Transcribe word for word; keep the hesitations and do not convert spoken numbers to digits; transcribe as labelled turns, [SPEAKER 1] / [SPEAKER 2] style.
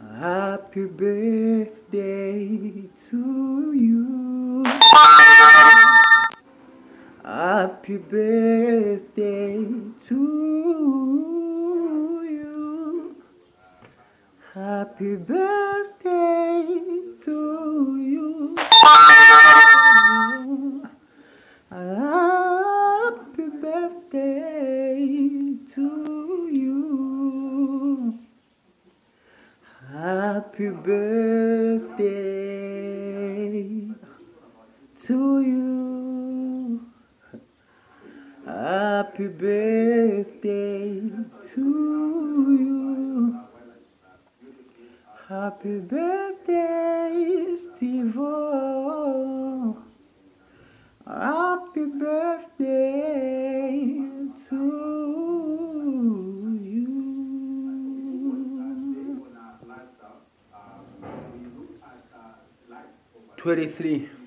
[SPEAKER 1] Happy birthday to you. Happy birthday to you. Happy birthday to you. Happy birthday to you. Happy birthday to you. Happy birthday to you. Happy birthday, Steve-O. Happy birthday to you. Twenty-three.